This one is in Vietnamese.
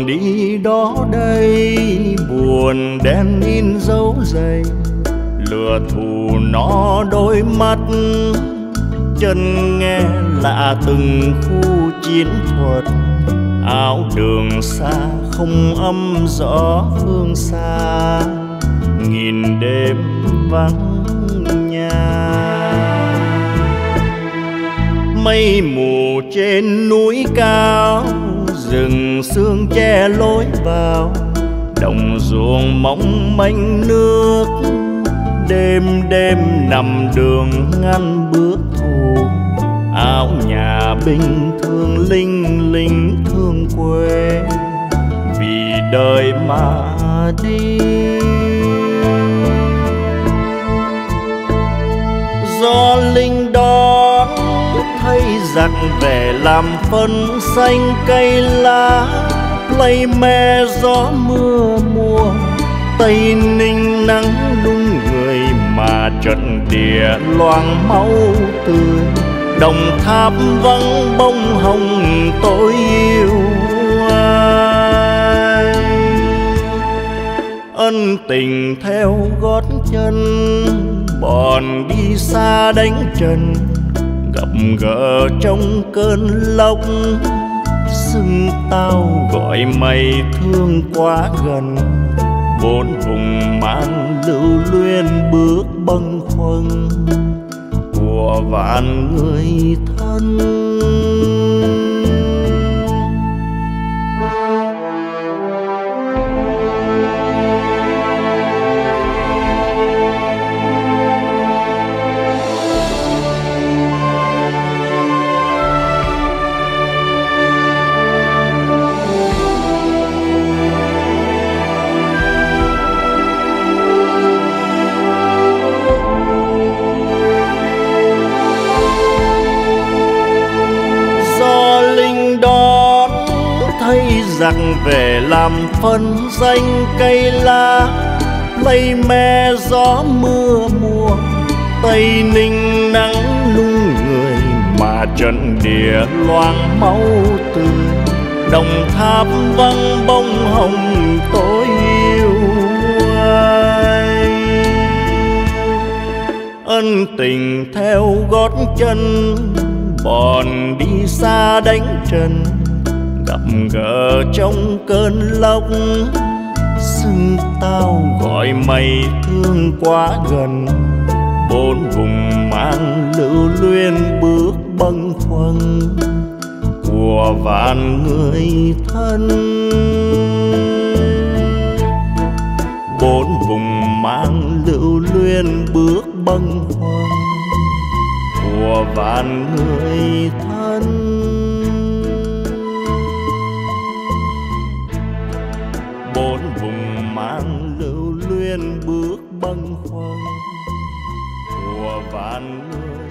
đường đi đó đây, buồn đen in dấu giày, lừa thù nó đôi mắt, chân nghe lạ từng khu chiến thuật. Áo đường xa không âm rõ phương xa, nghìn đêm vắng nhà. Mây mù trên núi cao, rừng sương che lối vào, đồng ruộng mong manh nước, đêm đêm nằm đường ngăn bước thù. Áo nhà bình thường linh linh thương quê, vì đời mà đi. Gió linh đón thấy giặc về làm phân xanh cây lá, lây me gió mưa mùa, Tây Ninh nắng đung người mà trận địa loang máu tươi. Đồng Tháp vắng bông hồng tôi yêu ai, ân tình theo gót chân, bọn đi xa đánh trần, gặp gỡ trong cơn lốc. Xưng tao gọi mày thương quá gần, bốn vùng mang lưu luyến bước bâng khuâng của vạn người thân. Giặc về làm phân danh cây lá, lây me gió mưa mùa, Tây Ninh nắng lung người mà trận địa loang máu tươi. Đồng Tháp vắng bông hồng tôi yêu ai, ân tình theo gót chân, bọn đi xa đánh trần, gặp gỡ trong cơn lốc. Xưng tao gọi mày thương quá gần, bốn vùng mang lưu luyến bước bâng khuâng của vạn người thân. Bốn vùng mang lưu luyến bước bâng khuâng của vạn người thân. Bốn vùng mang lưu luyến bước bâng khuâng của vạn người.